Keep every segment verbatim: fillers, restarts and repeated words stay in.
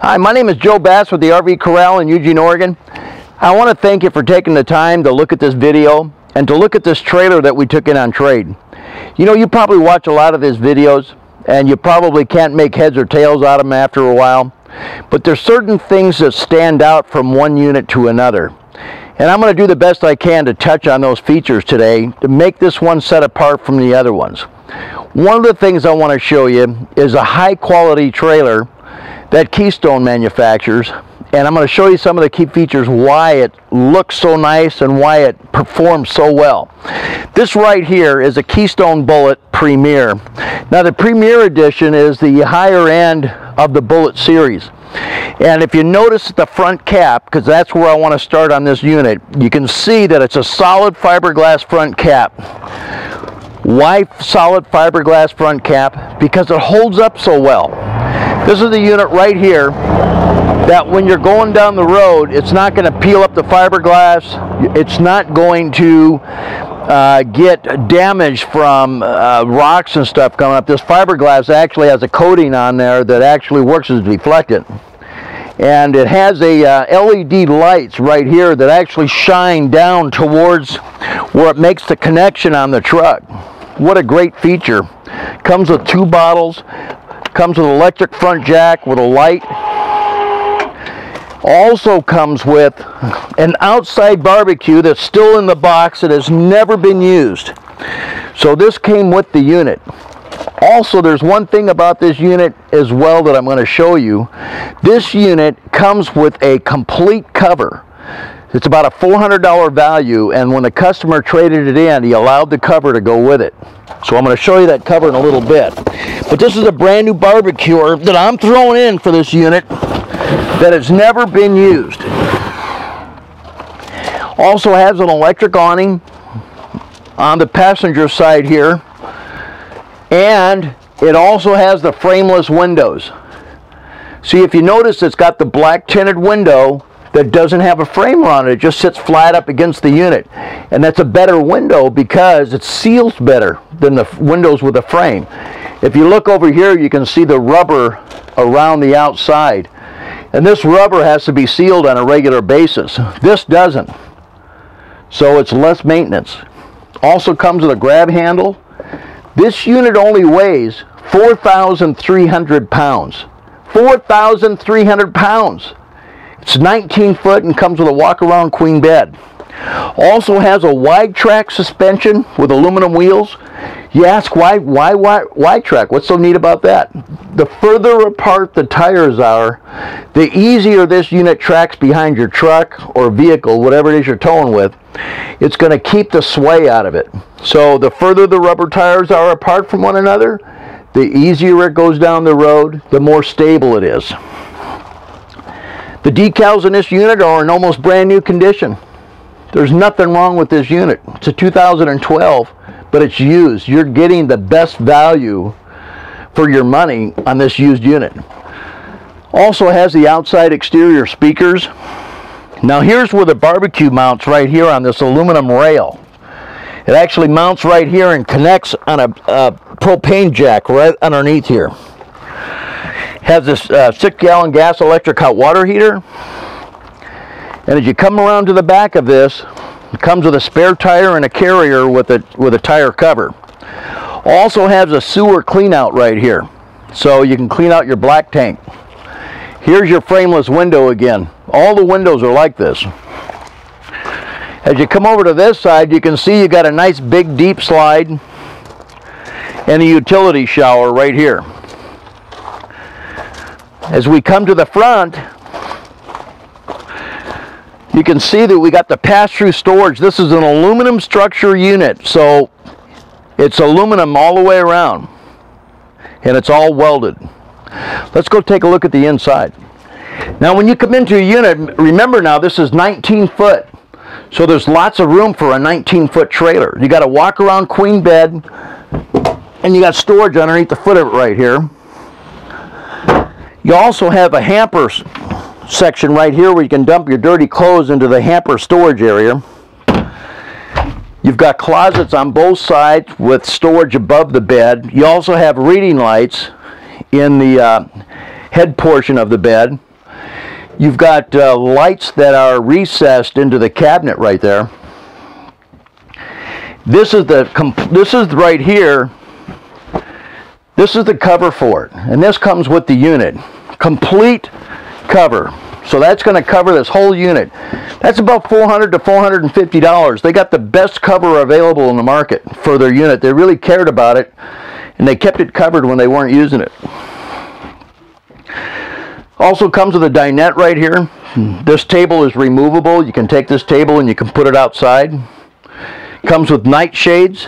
Hi, my name is Joe Bass with the R V Corral in Eugene, Oregon. I want to thank you for taking the time to look at this video and to look at this trailer that we took in on trade. You know, you probably watch a lot of these videos and you probably can't make heads or tails out of them after a while, but there's certain things that stand out from one unit to another. And I'm going to do the best I can to touch on those features today to make this one set apart from the other ones. One of the things I want to show you is a high quality trailer that Keystone manufactures, and I'm going to show you some of the key features, why it looks so nice and why it performs so well. This right here is a Keystone Bullet Premier. Now the Premier Edition is the higher end of the Bullet series. And if you notice the front cap, because that's where I want to start on this unit, you can see that it's a solid fiberglass front cap. Why solid fiberglass front cap? Because it holds up so well. This is the unit right here that when you're going down the road, it's not going to peel up the fiberglass. It's not going to uh, get damaged from uh, rocks and stuff coming up. This fiberglass actually has a coating on there that actually works as a deflectant. And it has a uh, L E D lights right here that actually shine down towards where it makes the connection on the truck. What a great feature. Comes with two bottles. Comes with an electric front jack with a light. Also comes with an outside barbecue that's still in the box that has never been used. So this came with the unit. Also, there's one thing about this unit as well that I'm going to show you. This unit comes with a complete cover. It's about a four hundred dollar value, and when the customer traded it in, he allowed the cover to go with it. So I'm going to show you that cover in a little bit. But this is a brand new barbecuer that I'm throwing in for this unit that has never been used. Also has an electric awning on the passenger side here, and it also has the frameless windows. See, if you notice, it's got the black tinted window that doesn't have a frame on it. It just sits flat up against the unit, and that's a better window because it seals better than the windows with a frame. If you look over here, you can see the rubber around the outside, and this rubber has to be sealed on a regular basis. This doesn't, so it's less maintenance. Also comes with a grab handle. This unit only weighs four thousand three hundred pounds. four thousand three hundred pounds. It's nineteen foot and comes with a walk-around queen bed. Also has a wide track suspension with aluminum wheels. You ask why, why, why, wide track? What's so neat about that? The further apart the tires are, the easier this unit tracks behind your truck or vehicle, whatever it is you're towing with. It's going to keep the sway out of it. So the further the rubber tires are apart from one another, the easier it goes down the road, the more stable it is. The decals in this unit are in almost brand new condition. There's nothing wrong with this unit. It's a two thousand twelve, but it's used. You're getting the best value for your money on this used unit. Also has the outside exterior speakers. Now here's where the barbecue mounts, right here on this aluminum rail. It actually mounts right here and connects on a, a propane jack right underneath here. Has this uh, six gallon gas electric hot water heater, and as you come around to the back of this, it comes with a spare tire and a carrier with a with a tire cover. Also has a sewer clean out right here, so you can clean out your black tank. Here's your frameless window again. All the windows are like this. As you come over to this side, you can see you got a nice big deep slide and a utility shower right here. As we come to the front, you can see that we got the pass-through storage. This is an aluminum structure unit, so it's aluminum all the way around, and it's all welded. Let's go take a look at the inside. Now when you come into a unit, remember now this is nineteen foot, so there's lots of room for a nineteen foot trailer. You got a walk-around queen bed, and you got storage underneath the foot of it right here. You also have a hamper section right here where you can dump your dirty clothes into the hamper storage area. You've got closets on both sides with storage above the bed. You also have reading lights in the uh, head portion of the bed. You've got uh, lights that are recessed into the cabinet right there. This is the this is right here. This is the cover for it, and this comes with the unit, complete cover. So that's going to cover this whole unit. That's about four hundred to four hundred fifty dollars. They got the best cover available in the market for their unit. They really cared about it, and they kept it covered when they weren't using it. Also comes with a dinette right here. This table is removable. You can take this table and you can put it outside. Comes with night shades.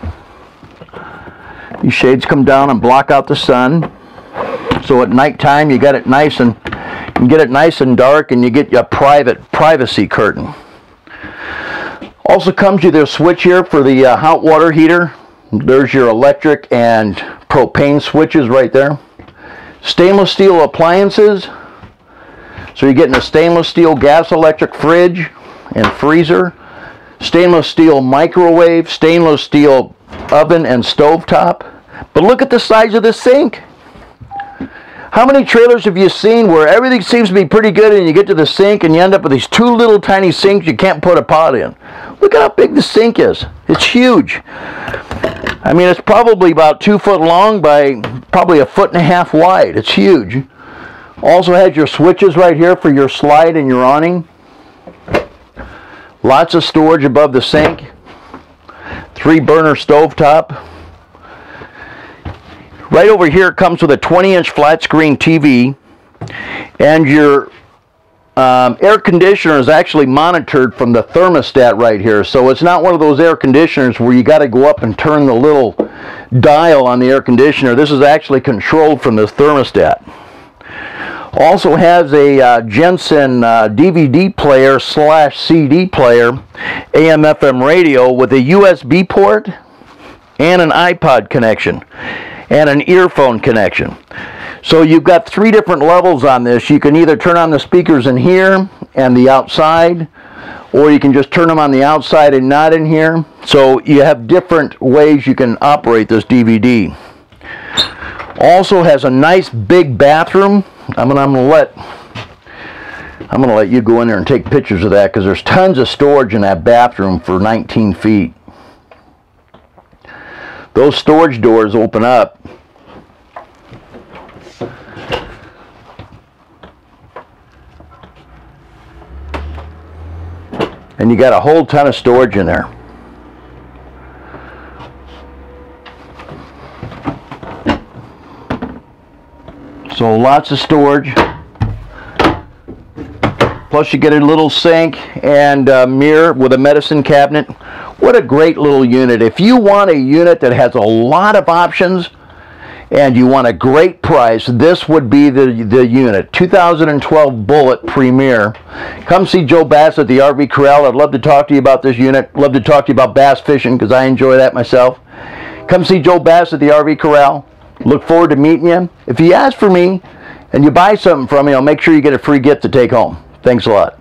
These shades come down and block out the sun. So at nighttime you got it nice and you get it nice and dark, and you get your private privacy curtain. Also comes with their switch here for the uh, hot water heater. There's your electric and propane switches right there. Stainless steel appliances. So you're getting a stainless steel gas electric fridge and freezer. Stainless steel microwave, stainless steel oven and stovetop. But look at the size of the sink. How many trailers have you seen where everything seems to be pretty good and you get to the sink and you end up with these two little tiny sinks you can't put a pot in? Look at how big the sink is. It's huge. I mean, it's probably about two foot long by probably a foot and a half wide. It's huge. Also has your switches right here for your slide and your awning. Lots of storage above the sink. Three burner stovetop. Right over here it comes with a twenty inch flat screen T V, and your um, air conditioner is actually monitored from the thermostat right here. So it's not one of those air conditioners where you got to go up and turn the little dial on the air conditioner. This is actually controlled from this thermostat. Also has a uh, Jensen uh, D V D player slash C D player, A M F M radio with a U S B port and an iPod connection and an earphone connection. So you've got three different levels on this. You can either turn on the speakers in here and the outside, or you can just turn them on the outside and not in here. So you have different ways you can operate this D V D. Also has a nice big bathroom. I'm gonna, I'm gonna let I'm gonna let you go in there and take pictures of that, because there's tons of storage in that bathroom for nineteen feet. Those storage doors open up. And you got a whole ton of storage in there. So lots of storage. Plus you get a little sink and a mirror with a medicine cabinet. What a great little unit. If you want a unit that has a lot of options and you want a great price, this would be the, the unit. two thousand twelve Bullitt Premier. Come see Joe Bass at the R V Corral. I'd love to talk to you about this unit. Love to talk to you about bass fishing, because I enjoy that myself. Come see Joe Bass at the R V Corral. Look forward to meeting you. If you ask for me and you buy something from me, I'll make sure you get a free gift to take home. Thanks a lot.